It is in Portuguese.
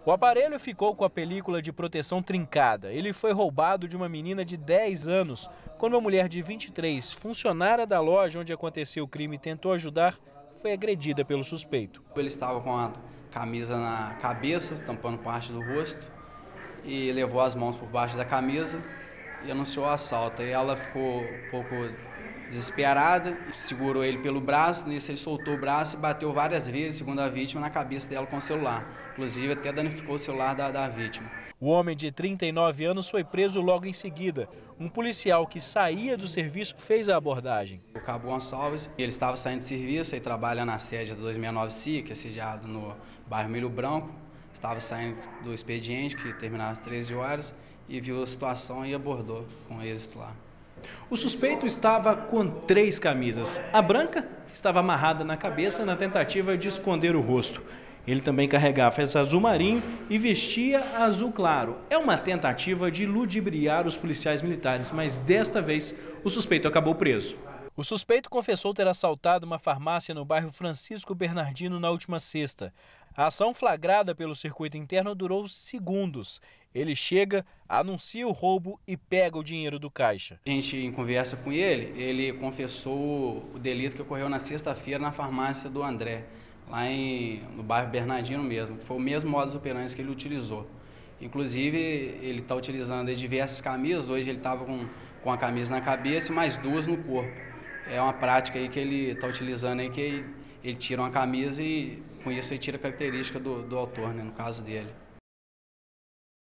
O aparelho ficou com a película de proteção trincada. Ele foi roubado de uma menina de 10 anos. Quando uma mulher de 23, funcionária da loja onde aconteceu o crime, tentou ajudar, foi agredida pelo suspeito. Ele estava com a camisa na cabeça, tampando parte do rosto, e levou as mãos por baixo da camisa e anunciou o assalto. Aí ela ficou um pouco desesperada, segurou ele pelo braço, nisso ele soltou o braço e bateu várias vezes, segundo a vítima, na cabeça dela com o celular. Inclusive até danificou o celular da vítima. O homem de 39 anos foi preso logo em seguida. Um policial que saía do serviço fez a abordagem. O Cabo Gonçalves, ele estava saindo de serviço, ele trabalha na sede da 269C, que é sediado no bairro Milho Branco. Estava saindo do expediente, que terminava às 13 horas, e viu a situação e abordou com êxito lá. O suspeito estava com 3 camisas. A branca estava amarrada na cabeça na tentativa de esconder o rosto. Ele também carregava essa azul marinho e vestia azul claro. É uma tentativa de ludibriar os policiais militares, mas desta vez o suspeito acabou preso. O suspeito confessou ter assaltado uma farmácia no bairro Francisco Bernardino na última sexta. A ação flagrada pelo circuito interno durou segundos. Ele chega, anuncia o roubo e pega o dinheiro do caixa. A gente, em conversa com ele confessou o delito que ocorreu na sexta-feira na farmácia do André, lá no bairro Bernardino mesmo. Foi o mesmo modus operandi que ele utilizou. Inclusive, ele está utilizando diversas camisas. Hoje ele estava com a camisa na cabeça e mais 2 no corpo. É uma prática aí que ele está utilizando aí, que ele tira uma camisa e com isso ele tira a característica do autor, né, no caso dele.